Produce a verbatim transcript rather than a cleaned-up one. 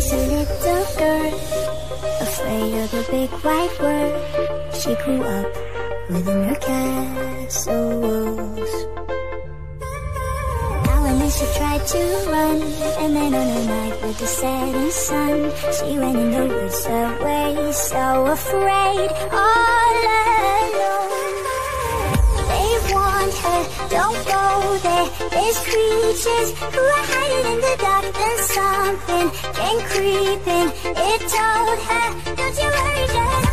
was a little girl, afraid of the big white world. She grew up within her castle walls. Now and then she tried to run, and then on a night with the setting sun, she went in the woods away, so afraid, all alone. They warned her, don't go there, there's creatures who are hiding in the dark, then something came creeping. It told her, don't you worry, just